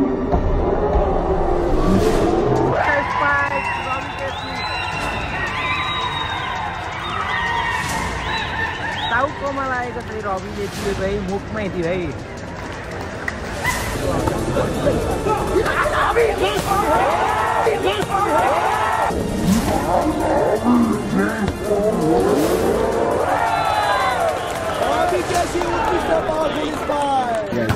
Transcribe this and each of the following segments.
टाउकोमा लागेको चाहिँ रविले दियो भाइ, मुखमै दियो है। RABI KC with the Volleyball Spikes. Yes.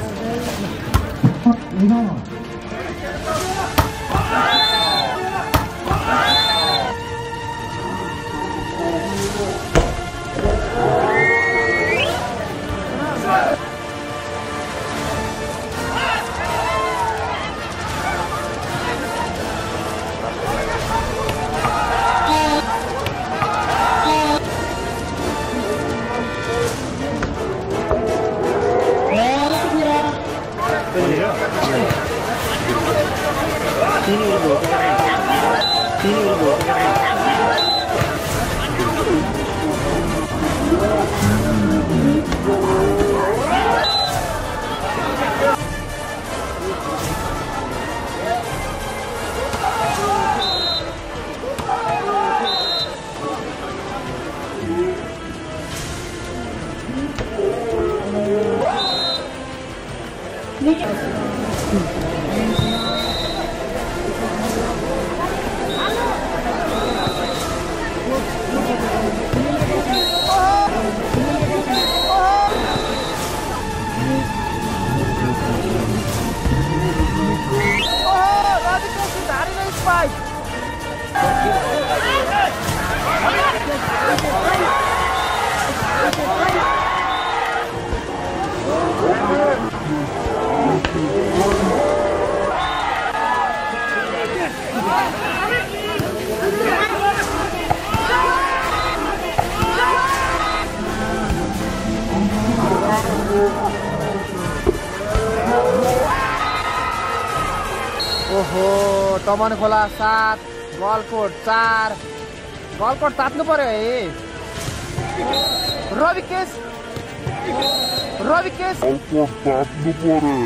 ओहो, तमन खोला 7, गलकोट 4, गलकोट तात्नु पर्यो है। रवि केस गलकोट तात्नु पर्यो है।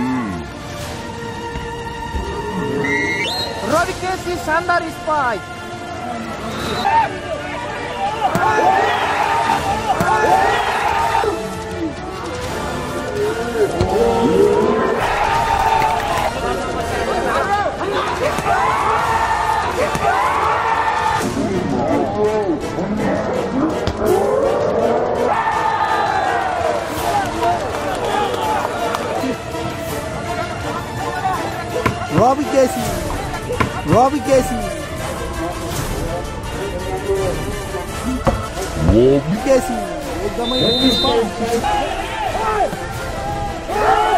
रवि केस शानदार spike. RABI KC. RABI KC. एकदमै